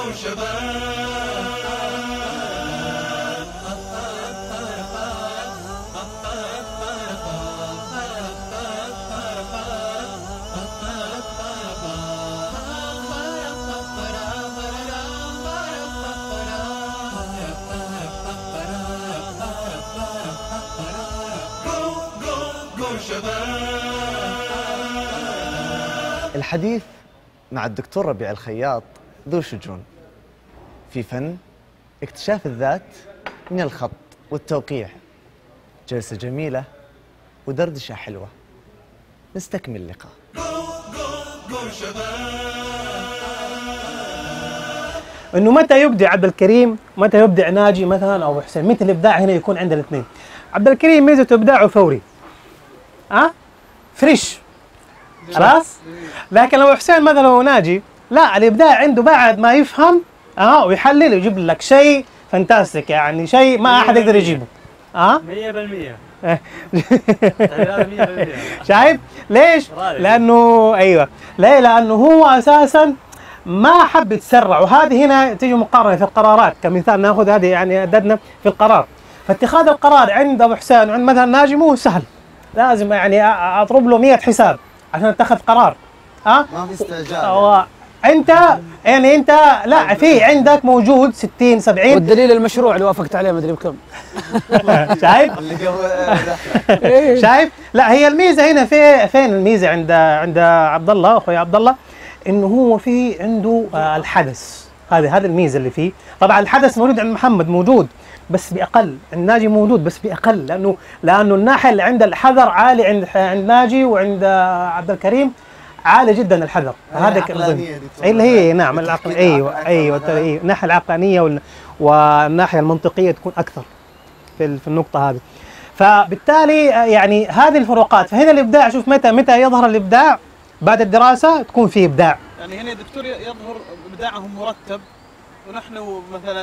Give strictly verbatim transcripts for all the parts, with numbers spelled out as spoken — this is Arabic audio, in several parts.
الحديث مع الدكتور ربيع الخياط ذو شجون في فن اكتشاف الذات من الخط والتوقيع. جلسة جميلة ودردشة حلوة. نستكمل اللقاء. انه متى يبدع عبد الكريم، متى يبدع ناجي مثلا او حسين، متى الابداع هنا يكون عند الاثنين. عبد الكريم ميزته ابداعه فوري. ها؟ أه؟ فريش. خلاص؟ لكن لو حسين مثلا وناجي لا، الابداع عنده بعد ما يفهم اه ويحلل يجيب لك شيء فانتاستيك، يعني شيء ما احد يقدر يجيبه. اه مية بالمية. شايف؟ ليش؟ لانه ايوه، ليه؟ لانه هو اساسا ما حب يتسرع، وهذه هنا تيجي مقارنه في القرارات كمثال، ناخذ هذه يعني عددنا في القرار. فاتخاذ القرار عند ابو حسين وعند مثلا ناجي مو سهل، لازم يعني اضرب له مية حساب عشان اتخذ قرار. ها؟ ما في استعجال. انت يعني انت لا، في عندك موجود ستين سبعين، والدليل المشروع اللي وافقت عليه ما ادري بكم. شايف؟ شايف؟ لا، هي الميزه هنا في فين الميزه عند عند عبد الله اخوي عبد الله، انه هو في عنده آه الحدث، هذه هذه الميزه اللي فيه. طبعا الحدث موجود عند محمد، موجود بس باقل، عند ناجي موجود بس باقل، لانه لانه الناحيه اللي عند الحذر عالي عند عند ناجي، وعند عبد الكريم عالي جدا الحذر. هذا اللي هي نعم العقل. ايوه ايوه ايوه الناحيه العقلانيه والناحيه المنطقيه تكون اكثر في في النقطه هذه. فبالتالي يعني هذه الفروقات. فهنا الابداع، شوف متى متى يظهر الابداع بعد الدراسه، تكون في ابداع. يعني هنا دكتور يظهر ابداعهم مرتب، ونحن مثلا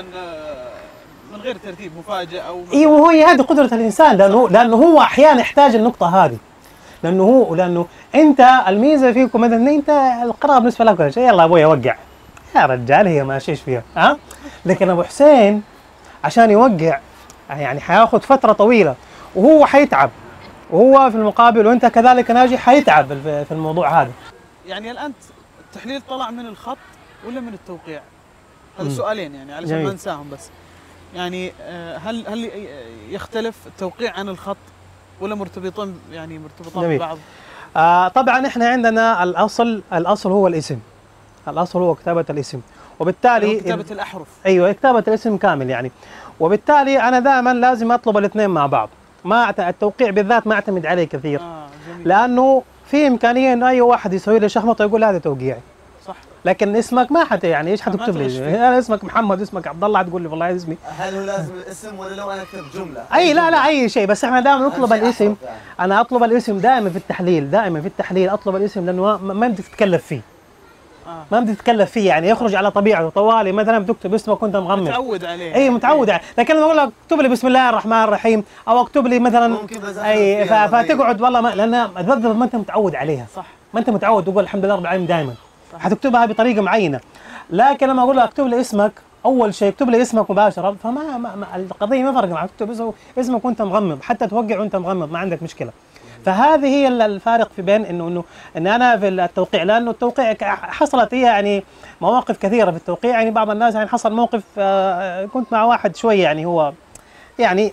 من غير ترتيب مفاجئ او ايوه، وهي هذه قدره الانسان، لانه لانه هو احيانا يحتاج النقطه هذه، لانه هو لانه انت الميزه فيكم مثلا انت القراءه بالنسبه لك كل شيء، يلا ابوي اوقع يا رجال، هي ماشيش فيها. ها أه؟ لكن ابو حسين عشان يوقع يعني حياخذ فتره طويله، وهو حيتعب، وهو في المقابل وانت كذلك ناجي حيتعب في الموضوع هذا. يعني الان التحليل طلع من الخط ولا من التوقيع؟ هذا سؤالين يعني علشان ما ننساهم. بس يعني هل هل يختلف التوقيع عن الخط ولا مرتبطين، يعني مرتبطين ببعض؟ آه طبعا احنا عندنا الاصل، الاصل هو الاسم، الاصل هو كتابه الاسم، وبالتالي كتابه الاحرف. ايوه كتابه الاسم كامل يعني. وبالتالي انا دائما لازم اطلب الاثنين مع بعض. ما التوقيع بالذات ما اعتمد عليه كثير. آه لانه في امكانيه انه اي واحد يسوي لي شخمطه ويقول هذا توقيعي. صح. لكن اسمك ما حتى يعني ايش حتكتب لي؟ انا اسمك محمد، اسمك عبد الله، تقول لي والله هذا اسمي. هل هو لازم الاسم ولا لو انا اكتب جمله؟ اي لا لا اي شيء، بس احنا دائما نطلب الاسم. انا اطلب الاسم دائما في التحليل، دائما في التحليل اطلب الاسم، لانه ما بدك تتكلف فيه. آه. ما بدك تتكلف فيه، يعني يخرج على طبيعته طوالي. مثلا بتكتب اسمك وانت مغمض، متعود عليه. اي متعود عليه. لكن لما اقول لك اكتب لي بسم الله الرحمن الرحيم، او اكتب لي مثلا اي فتقعد والله ما، لان ما انت متعود عليها. صح. ما انت متعود تقول الحمد لله رب العالمين دائما. حتكتبها بطريقه معينه. لكن لما اقول لك اكتب لي اسمك، اول شيء اكتب لي اسمك مباشره، فما ما ما القضيه ما فرق معك، تكتب اسمك وانت مغمض، حتى توقع وانت مغمض ما عندك مشكله. فهذه هي الفارق في بين انه انه ان انا في التوقيع، لانه التوقيع حصلت هي يعني مواقف كثيره في التوقيع. يعني بعض الناس يعني حصل موقف آه كنت مع واحد شويه يعني هو يعني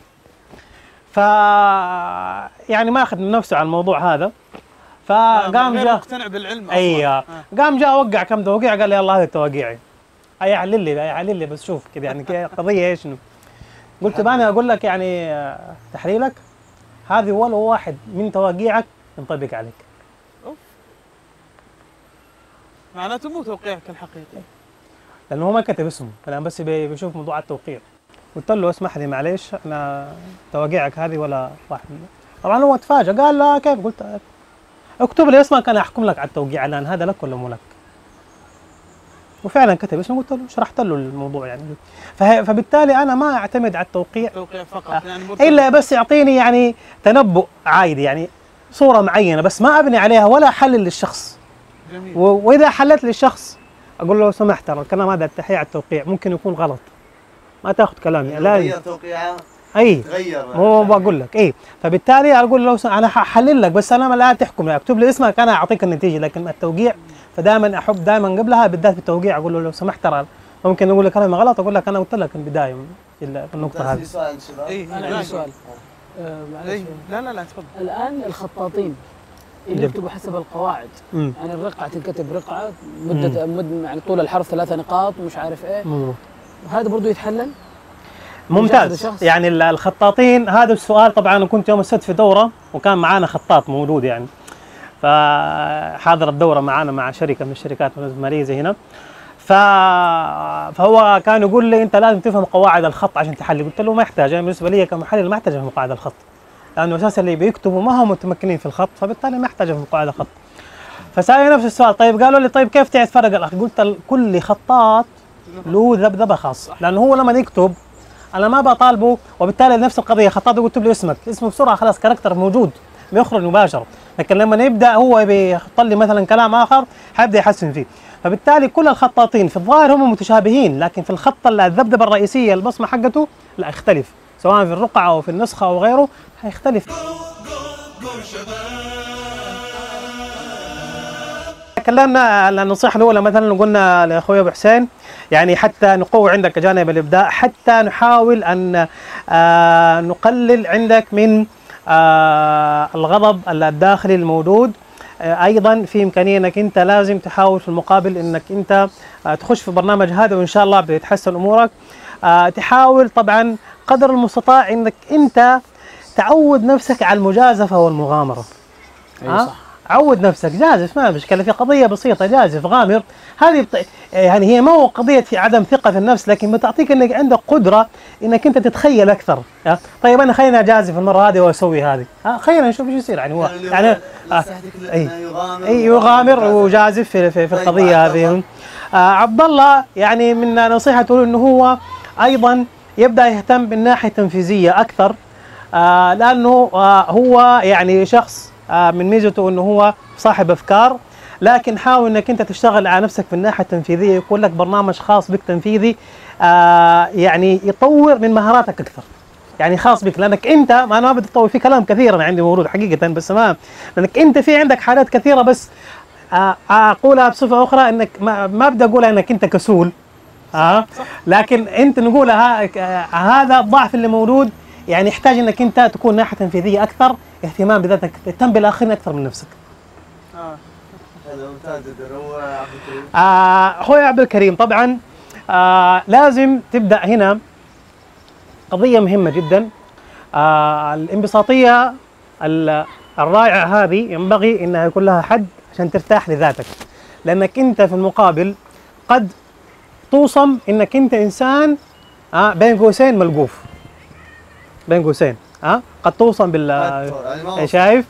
ف يعني ما اخذ من نفسه على الموضوع هذا، فقام جاء مقتنع بالعلم اصلا. ايوه آه. قام جاء وقع كم توقيع، قال لي يلا هذا تواقيعي. اي حلل لي حلل لي بس شوف كذا يعني قضيه ايش انه قلت انا اقول لك يعني تحليلك هذه ولا واحد من تواقيعك ينطبق عليك. اوف، معناته مو توقيعك الحقيقي، لانه هو ما كتب اسمه، الان بس بيشوف موضوع التوقيع. قلت له اسمح لي معليش، انا تواقيعك هذه ولا واحد. طبعا هو تفاجأ، قال لا كيف؟ قلت اكتب لي اسمك انا احكم لك على التوقيع الان، هذا لك ولا مو لك؟ وفعلا كتب اسمه، قلت له شرحت له الموضوع يعني. فبالتالي انا ما اعتمد على التوقيع توقيع فقط آه. يعني الا بس يعطيني يعني تنبؤ عادي، يعني صوره معينه، بس ما ابني عليها ولا احلل للشخص. جميل. واذا حللت للشخص اقول له لو سمحت ترى الكلام هذا التحيه على التوقيع ممكن يكون غلط، ما تاخذ كلامي. لا تغير توقيعه اي تغير مو بقول لك اي. فبالتالي اقول له لو س... انا ححلل لك بس انا لا تحكم، اكتب لي اسمك انا اعطيك النتيجه، لكن التوقيع فدائما احب دائما قبلها بالذات في التوقيع اقول له لو سمحت ترى ممكن اقول لك كلام غلط، اقول لك انا قلت لك في البدايه في النقطه هذه. سؤال شباب. إيه انا عندي سؤال. آه معلش. إيه. لا لا لا تفضل. الان الخطاطين اللي يكتبوا حسب القواعد، مم. يعني الرقعه تنكتب رقعه مده مد يعني طول الحرف ثلاثة نقاط ومش عارف ايه، مم. هذا برضه يتحلل؟ ممتاز. يعني الخطاطين هذا السؤال طبعا انا كنت يوم السبت في دوره وكان معانا خطاط موجود يعني، فحاضر الدوره معانا مع شركه من الشركات الماليه زي هنا، ف... فهو كان يقول لي انت لازم تفهم قواعد الخط عشان تحلل. قلت له ما يحتاج، انا بالنسبه لي كمحلل ما احتاج افهم قواعد الخط، لانه اساسا اللي بيكتبوا ما هم متمكنين في الخط، فبالتالي ما يحتاج افهم قواعد الخط. فسالني نفس السؤال، طيب قالوا لي طيب كيف تعرف فرق الاخ؟ قلت كل خطاط له ذبذبه خاصه، لانه هو لما يكتب انا ما بطالبه، وبالتالي نفس القضيه خطاط يقول اكتب لي اسمك، اسمه بسرعه خلاص كاركتر موجود بيخرج مباشره، لكن لما يبدا هو بيحط لي مثلا كلام اخر حيبدا يحسن فيه. فبالتالي كل الخطاطين في الظاهر هم متشابهين، لكن في الخط الذبذبه الرئيسيه البصمه حقته لا يختلف، سواء في الرقعه او في النسخه او غيره هيختلف. تكلمنا عن النصيحه الاولى مثلا قلنا لاخوي ابو حسين يعني حتى نقوي عندك جانب الابداع، حتى نحاول ان آه نقلل عندك من آه الغضب الداخلي الموجود. آه ايضا في امكانيه انك انت لازم تحاول في المقابل انك انت آه تخش في برنامج هذا وان شاء الله بيتحسن امورك. آه تحاول طبعا قدر المستطاع انك انت تعود نفسك على المجازفه والمغامره. اي صح. عود نفسك جازف، ما مشكله، في قضيه بسيطه جازف غامر، هذه بط... يعني هي ما هو قضيه في عدم ثقه في النفس، لكن بتعطيك انك عندك قدره انك انت تتخيل اكثر. طيب انا خليني اجازف المره هذه واسوي هذه، خلينا نشوف ايش يصير يعني هو يعني آه اي اي يغامر وجازف في, في, في القضيه هذه. آه عبد الله يعني من نصيحته انه هو ايضا يبدا يهتم بالناحيه التنفيذيه اكثر، آه لانه آه هو يعني شخص آه من ميزته انه هو صاحب افكار، لكن حاول انك انت تشتغل على نفسك في الناحيه التنفيذيه، يكون لك برنامج خاص بك تنفيذي آه يعني يطور من مهاراتك اكثر، يعني خاص بك، لانك انت ما انا ما بدي اطول في كلام كثير انا عندي موجود حقيقه، بس ما لانك انت في عندك حالات كثيره، بس آه اقولها بصفه اخرى انك ما, ما بدي اقولها انك انت كسول آه لكن انت نقولها آه هذا الضعف اللي موجود، يعني يحتاج انك انت تكون ناحيه تنفيذيه اكثر، اهتمام بذاتك، تهتم بالاخرين اكثر من نفسك. اه هذا ممتاز جدا. هو عبد الكريم آه اخوي عبد الكريم طبعا آه لازم تبدا هنا قضيه مهمه جدا، آه الانبساطيه الرائعه هذه ينبغي انها يكون لها حد عشان ترتاح لذاتك، لانك انت في المقابل قد توصم انك انت انسان آه بين قوسين ملقوف، بين قوسين ها أه؟ قد توصل بال شايف؟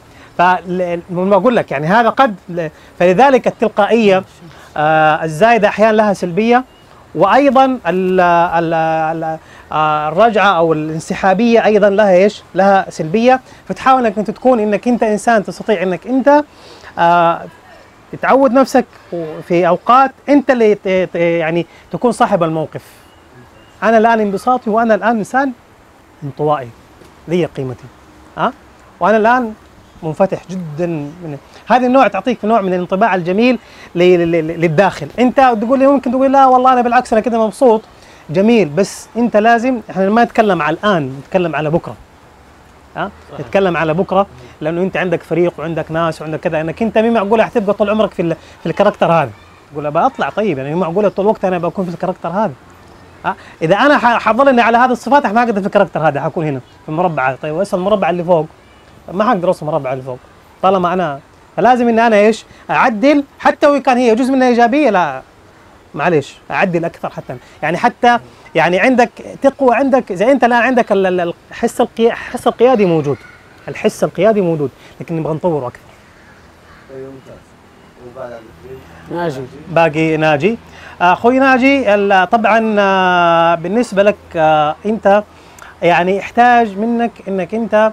فما اقول لك يعني هذا قد، فلذلك التلقائيه آه الزايده احيانا لها سلبيه، وايضا ال ال ال الرجعه او الانسحابيه ايضا لها ايش؟ لها سلبيه، فتحاول انك انت تكون انك انت انسان تستطيع انك انت آه تعود نفسك في اوقات انت اللي يعني تكون صاحب الموقف. انا الان انبساطي وانا الان انسان انطوائي لي قيمتي ها أه؟ وانا الان منفتح جدا، من هذه النوع تعطيك نوع من الانطباع الجميل للداخل. انت تقول لي ممكن تقول لا والله انا بالعكس انا كده مبسوط، جميل، بس انت لازم احنا ما نتكلم على الان، نتكلم على بكره ها أه؟ نتكلم على بكره، لانه انت عندك فريق وعندك ناس وعندك كذا، انك انت مو معقوله حتبقى طول عمرك في في الكاركتر هذا، تقول ابى اطلع طيب يعني مو معقوله طول الوقت انا بكون في الكاركتر هذا. أه؟ اذا انا حظلني على هذه الصفات ما اقدر في الكاركتر هذا، حكون هنا في المربع. طيب واسال المربع اللي فوق، ما حقدر اوصل المربع اللي فوق طالما انا، فلازم ان انا ايش؟ اعدل، حتى وان كان هي جزء منها ايجابيه، لا معلش اعدل اكثر، حتى يعني حتى يعني عندك تقوى، عندك زي انت الان عندك الحس الحس القيادي موجود، الحس القيادي موجود، لكن نبغى نطوره اكثر. ايوه ممتاز. وبعد ناجي باقي ناجي. اخوي ناجي طبعا بالنسبه لك انت يعني يحتاج منك انك انت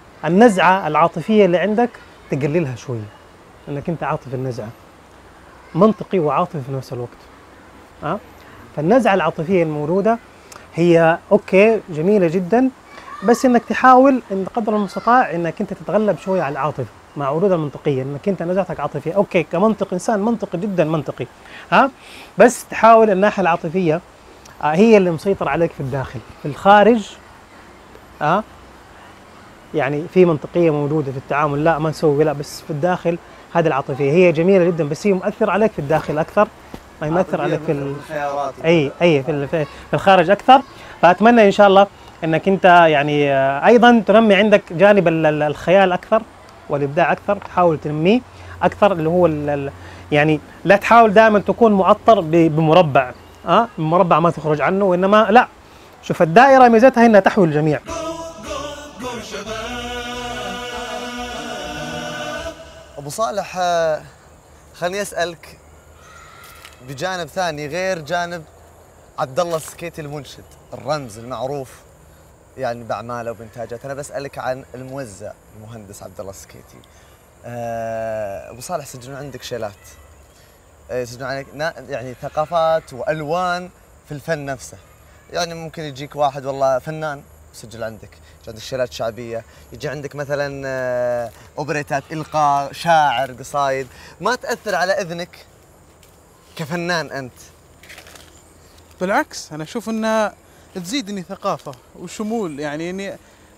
النزعه العاطفيه اللي عندك تقللها شويه، انك انت عاطف النزعه منطقي وعاطفي في نفس الوقت. أه؟ فالنزعة العاطفية الموجودة هي أوكي جميلة جدا، بس إنك تحاول إن قدر المستطاع إنك أنت تتغلب شوية على العاطفة مع ورود المنطقية، إنك أنت نزعتك عاطفية أوكي كمنطق إنسان منطقي جدا منطقي، ها أه؟ بس تحاول الناحية العاطفية أه هي اللي مسيطر عليك في الداخل. في الخارج أه يعني في منطقية موجودة في التعامل، لا ما نسوي، لا بس في الداخل هذه العاطفية هي جميلة جدا، بس هي مؤثر عليك في الداخل أكثر ما يمثل عليك في الخيارات اي اي في في الخارج اكثر. فاتمنى ان شاء الله انك انت يعني ايضا تنمي عندك جانب الخيال اكثر والابداع اكثر، تحاول تنميه اكثر، اللي هو يعني لا تحاول دائما تكون معطر بمربع، اه مربع ما تخرج عنه، وانما لا، شوف الدائره ميزتها انها تحوي الجميع. ابو صالح، خليني اسالك بجانب ثاني غير جانب عبد الله السكيتي المنشد الرمز المعروف يعني باعماله وبانتاجاته، انا بسالك عن الموزع المهندس عبد الله السكيتي. ابو صالح سجلوا عندك شيلات، سجلوا عندك يعني ثقافات والوان في الفن نفسه. يعني ممكن يجيك واحد والله فنان سجل عندك، يجي عندك شيلات شعبيه، يجي عندك مثلا اوبريتات، القاء، شاعر، قصايد، ما تاثر على اذنك كفنان أنت؟ بالعكس أنا أشوف أنها تزيدني ثقافة وشمول، يعني إني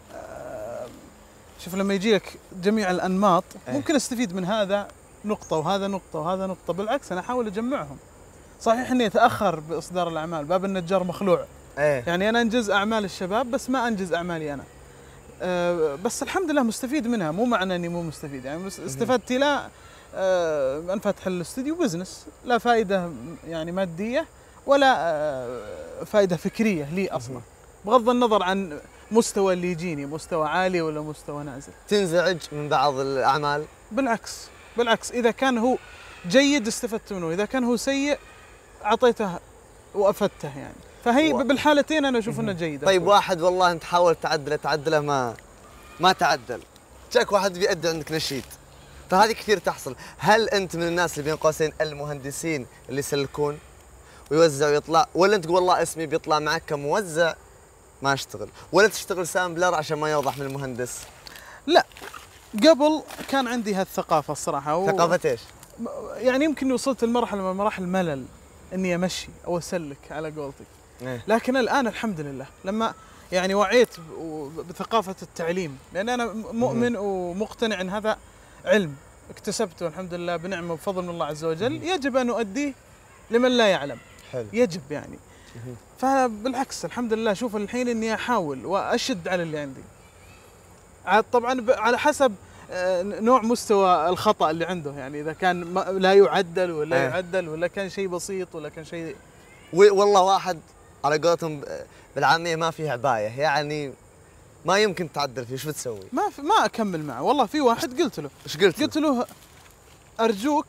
شوف لما يجي لك جميع الأنماط ممكن أستفيد من هذا نقطة وهذا نقطة وهذا نقطة، بالعكس أنا أحاول أجمعهم. صحيح إني أتأخر بإصدار الأعمال، باب النجار مخلوع، يعني أنا أنجز أعمال الشباب بس ما أنجز أعمالي أنا، بس الحمد لله مستفيد منها، مو معنى أني مو مستفيد، يعني استفدتي لا أن فتح الاستوديو بزنس، لا فائدة يعني مادية ولا فائدة فكرية لي أصلا، بغض النظر عن مستوى اللي يجيني، مستوى عالي ولا مستوى نازل. تنزعج من بعض الأعمال؟ بالعكس بالعكس، إذا كان هو جيد استفدت منه، إذا كان هو سيء أعطيته وأفدته، يعني فهي و... بالحالتين أنا أشوف أنه جيد. طيب واحد والله أنت حاولت تعدله تعدله ما ما تعدل، جاك واحد بيأدي عندك نشيد، فهذه كثير تحصل. هل أنت من الناس اللي بين قوسين المهندسين اللي يسلكون ويوزع ويطلع، ولا أنت تقول والله اسمي بيطلع معك كموزع ما اشتغل، ولا تشتغل سامبلر عشان ما يوضح من المهندس؟ لا، قبل كان عندي هالثقافة الصراحة. و... ثقافة ايش؟ يعني يمكن وصلت لمرحلة من مراحل الملل اني امشي او اسلك على قولتك. إيه؟ لكن الان الحمد لله لما يعني وعيت بثقافة التعليم، لان انا مؤمن ومقتنع ان هذا علم اكتسبته الحمد لله بنعمة وبفضل من الله عز وجل، يجب ان نؤديه لمن لا يعلم. حلو. يجب يعني. فبالعكس الحمد لله شوف الحين اني احاول واشد على اللي عندي. طبعا على حسب نوع مستوى الخطأ اللي عنده، يعني اذا كان لا يعدل ولا أيه. يعدل ولا كان شيء بسيط ولا كان شيء. والله واحد على قولتهم بالعامية ما فيه عباية، يعني ما يمكن تعدل فيه، شو بتسوي؟ ما ما اكمل معه. والله في واحد قلت له ايش قلت له؟ قلت له ارجوك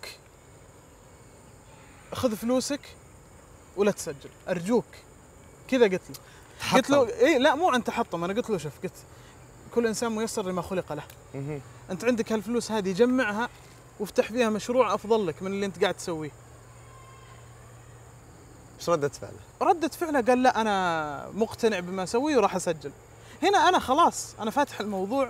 خذ فلوسك ولا تسجل، ارجوك كذا قلت له. تحطم. قلت له اي لا مو عن تحطم، انا قلت له شوف، قلت كل انسان ميسر لما خلق له. مه. انت عندك هالفلوس هذه جمعها وافتح فيها مشروع افضل لك من اللي انت قاعد تسويه. ايش ردة فعله؟ ردة فعله قال لا انا مقتنع بما اسويه وراح اسجل. هنا انا خلاص انا فاتح الموضوع،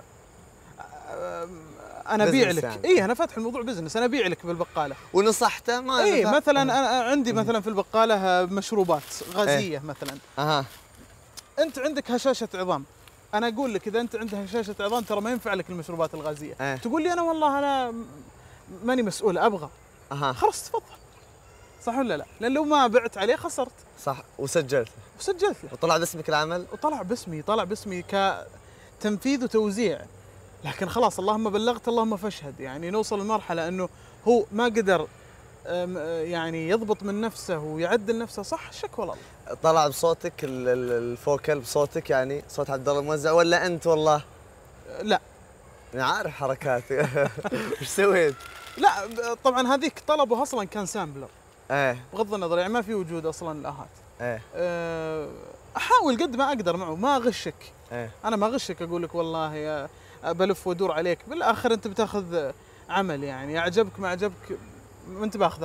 انا ابيع لك. يعني. اي انا فاتح الموضوع بزنس، انا ابيع لك بالبقاله. ونصحته ما اي مثلا انا عندي مثلا في البقاله مشروبات غازيه. إيه؟ مثلا اها انت عندك هشاشه عظام، انا اقول لك اذا انت عندك هشاشه عظام ترى ما ينفع لك المشروبات الغازيه. إيه؟ تقول لي انا والله انا ماني مسؤول ابغى. اها خلاص تفضل، صح ولا لا؟ لان لو ما بعت عليه خسرت. صح. وسجلت وسجلت له وطلع باسمك العمل؟ وطلع باسمي، طلع باسمي كتنفيذ وتوزيع. لكن خلاص اللهم بلغت اللهم فاشهد، يعني نوصل لمرحله انه هو ما قدر يعني يضبط من نفسه ويعدل نفسه صح، شكوى الله. طلع بصوتك الفوكل بصوتك، يعني صوت عبد الله الموزع، ولا انت والله؟ لا انا عارف حركاتي. ايش سويت؟ لا طبعا هذيك طلبه اصلا كان سامبلر. ايه بغض النظر يعني ما في وجود اصلا الاهات. ايه احاول قد ما اقدر معه، ما اغشك. ايه انا ما اغشك اقول لك والله يا بلف وادور عليك، بالاخر انت بتاخذ عمل، يعني اعجبك ما اعجبك ما انت باخذه اصلا.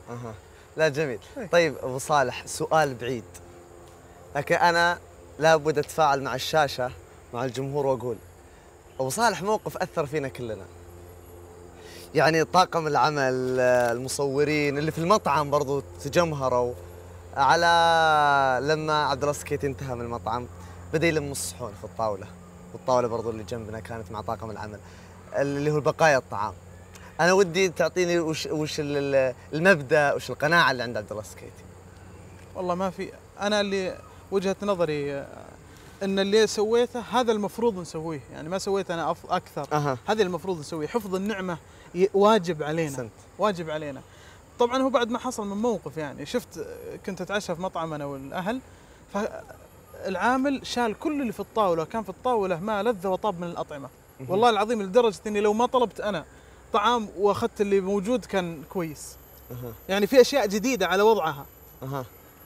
اها لا جميل. طيب ابو صالح سؤال بعيد، لكن انا لابد اتفاعل مع الشاشه مع الجمهور واقول ابو صالح موقف اثر فينا كلنا. يعني طاقم العمل، المصورين اللي في المطعم برضو تجمهروا على لما عبد الله سكيت انتهى من المطعم بدا يلم الصحون في الطاوله، والطاوله برضو اللي جنبنا كانت مع طاقم العمل اللي هو بقايا الطعام. انا ودي تعطيني وش وش المبدا، وش القناعه اللي عند عبد الله سكيتي. والله ما في، انا اللي وجهه نظري ان اللي سويته هذا المفروض نسويه، يعني ما سويت انا اكثر. أه. هذا المفروض نسويه، حفظ النعمه واجب علينا. سنت. واجب علينا. طبعا هو بعد ما حصل من موقف، يعني شفت كنت اتعشى في مطعم انا والاهل، فالعامل شال كل اللي في الطاوله، كان في الطاوله ما لذ وطاب من الاطعمه. والله العظيم لدرجه اني لو ما طلبت انا طعام واخذت اللي موجود كان كويس. أه. يعني في اشياء جديده على وضعها. أه.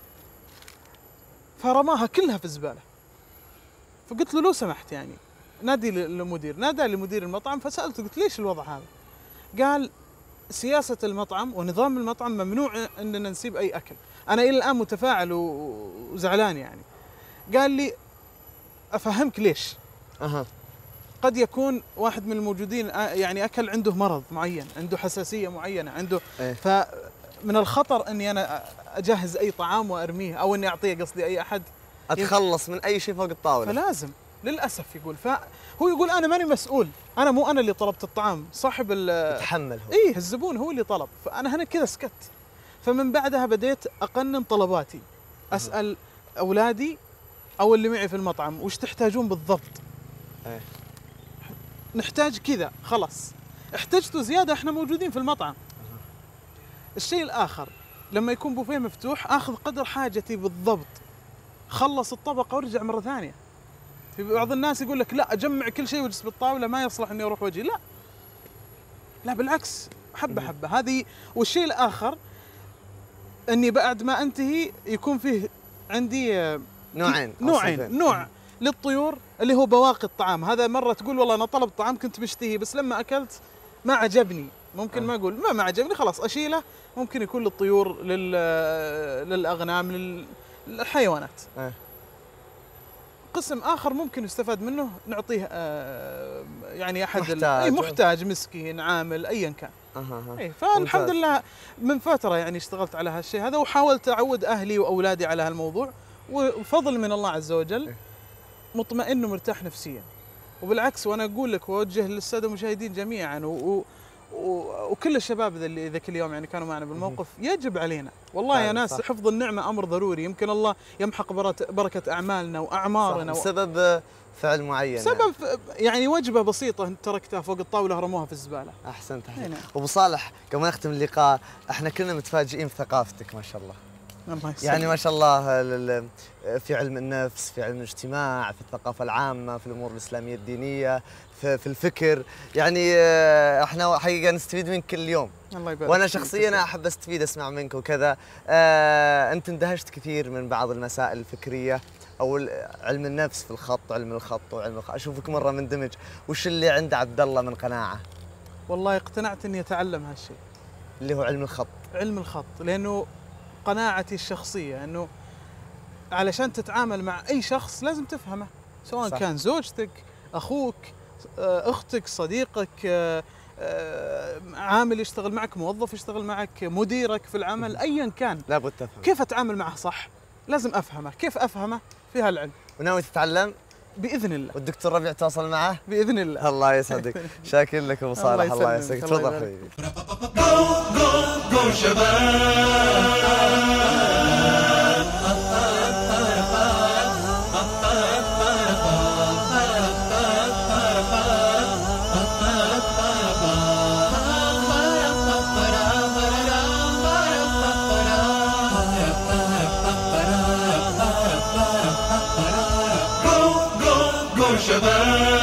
فرماها كلها في الزباله. فقلت له لو سمحت يعني نادي للمدير، نادى لمدير المطعم، فسالته قلت ليش الوضع هذا؟ قال سياسه المطعم ونظام المطعم ممنوع اننا نسيب اي اكل. انا الى الان متفاعل وزعلان يعني. قال لي افهمك ليش. اها قد يكون واحد من الموجودين يعني اكل عنده مرض معين، عنده حساسيه معينه، عنده إيه؟ فمن الخطر اني انا اجهز اي طعام وارميه، او اني اعطيه قصدي اي احد اتخلص من اي شيء فوق الطاوله. فلازم للاسف يقول، فهو يقول انا ماني مسؤول، انا مو انا اللي طلبت الطعام، صاحب يتحمل هو. ايه الزبون هو اللي طلب، فانا هنا كذا سكت. فمن بعدها بديت اقنن طلباتي، اسال اولادي او اللي معي في المطعم وش تحتاجون بالضبط. ايه نحتاج كذا خلاص، احتجتوا زياده احنا موجودين في المطعم. الشيء الاخر لما يكون بوفيه مفتوح اخذ قدر حاجتي بالضبط، خلص الطبق وارجع مره ثانيه. في بعض الناس يقول لك لا اجمع كل شيء واجلس بالطاوله ما يصلح اني اروح وجهي، لا لا بالعكس حبه حبه هذه. والشيء الاخر اني بعد ما انتهي يكون فيه عندي نوعين نوعين نوع للطيور اللي هو بواقي الطعام. هذا مره تقول والله انا طلبت طعام كنت بشتهي بس لما اكلت ما عجبني، ممكن ما اقول ما ما عجبني خلاص اشيله، ممكن يكون للطيور لل للاغنام للحيوانات. أه. قسم اخر ممكن يستفاد منه نعطيه آه يعني احد محتاج, أي محتاج مسكين عامل ايا كان. أه. أي فالحمد لله من فتره يعني اشتغلت على هالشيء هذا، وحاولت اعود اهلي واولادي على هالموضوع، وفضل من الله عز وجل مطمئن ومرتاح نفسيا. وبالعكس وانا اقول لك واوجه للساده المشاهدين جميعا و و وكل الشباب اللي ذاك اليوم يعني كانوا معنا بالموقف، يجب علينا والله يا ناس صح. حفظ النعمه امر ضروري، يمكن الله يمحق بركه اعمالنا واعمارنا بسبب فعل معين، سبب يعني, يعني وجبه بسيطه تركتها فوق الطاوله رموها في الزباله. احسنت احسنت. ابو صالح قبل ما نختم اللقاء احنا كلنا متفاجئين بثقافتك ما شاء الله. الله يعني ما شاء الله في علم النفس، في علم الاجتماع، في الثقافة العامة، في الأمور الإسلامية الدينية، في, في الفكر، يعني احنا حقيقة نستفيد منك كل يوم. الله يبارك. وأنا شخصيا أحب أستفيد أسمع منك وكذا. آه أنت اندهشت كثير من بعض المسائل الفكرية أو علم النفس في الخط، علم الخط وعلم الخط، أشوفك مرة مندمج. وش اللي عند عبد الله من قناعة؟ والله اقتنعت إني أتعلم هالشيء اللي هو علم الخط. علم الخط لأنه قناعتي الشخصية أنه علشان تتعامل مع أي شخص لازم تفهمه، سواء صح. كان زوجتك، أخوك، أختك، صديقك، عامل يشتغل معك، موظف يشتغل معك، مديرك في العمل، أيا كان لابد تفهم كيف أتعامل معه صح، لازم أفهمه. كيف أفهمه؟ في هالعلم. وناوي تتعلم؟ بإذن الله. والدكتور ربيع تواصل معه؟ بإذن الله. الله يسعدك. شاكر لك أبو صالح. الله يسعدك. تفضل حبيبي. شباب